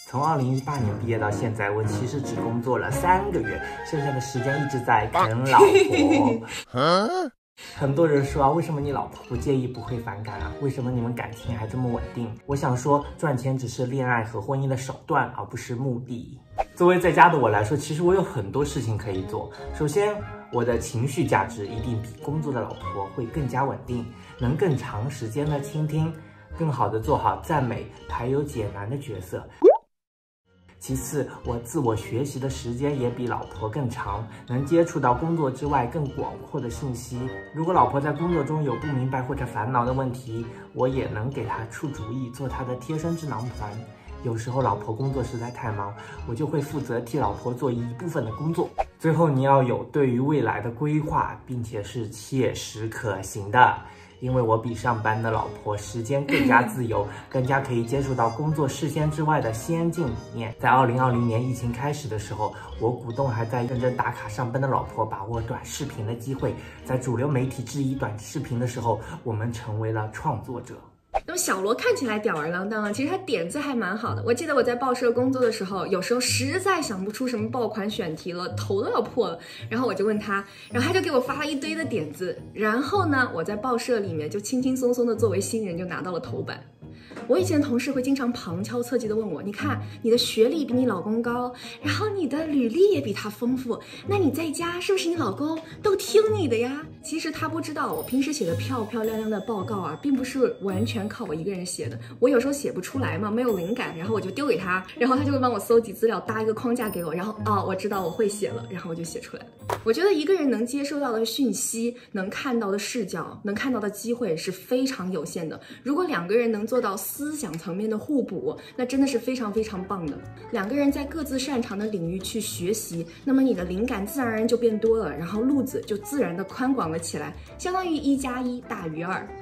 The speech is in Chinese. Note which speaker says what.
Speaker 1: 从2018年毕业到现在，我其实只工作了3个月，剩下的时间一直在啃老婆。很多人说啊，为什么你老婆不介意不会反感啊？为什么你们感情还这么稳定？我想说，赚钱只是恋爱和婚姻的手段，而不是目的。作为在家的我来说，其实我有很多事情可以做。首先，我的情绪价值一定比工作的老婆会更加稳定，能更长时间的倾听，更好的做好赞美排忧解难的角色。其次，我自我学习的时间也比老婆更长，能接触到工作之外更广阔的信息。如果老婆在工作中有不明白或者烦恼的问题，我也能给她出主意，做她的贴身智囊团。有时候老婆工作实在太忙，我就会负责替老婆做一部分的工作。最后，你要有对于未来的规划，并且是切实可行的。因为我比上班的老婆时间更加自由，更加可以接触到工作视线之外的先进理念。在2020年疫情开始的时候，我鼓动还在认真打卡上班的老婆把握短视频的机会。在主流媒体质疑短视频的时候，我们成为了创作者。
Speaker 2: 那么小罗看起来吊儿郎当啊，其实他点子还蛮好的。我记得我在报社工作的时候，有时候实在想不出什么爆款选题了，头都要破了，然后我就问他，然后他就给我发了一堆的点子，然后呢，我在报社里面就轻轻松松的作为新人就拿到了头版。我以前的同事会经常旁敲侧击的问我，你看你的学历比你老公高，然后你的履历也比他丰富，那你在家是不是你老公都听你的呀？其实他不知道，我平时写的漂漂亮亮的报告啊，并不是完全靠我一个人写的。我有时候写不出来嘛，没有灵感，然后我就丢给他，然后他就会帮我搜集资料，搭一个框架给我，然后我知道我会写了，然后我就写出来了。我觉得一个人能接收到的讯息，能看到的视角，能看到的机会是非常有限的。如果2个人能做到思想层面的互补，那真的是非常非常棒的。2个人在各自擅长的领域去学习，那么你的灵感自然而然就变多了，然后路子就自然的宽广了起来，相当于1+1大于2。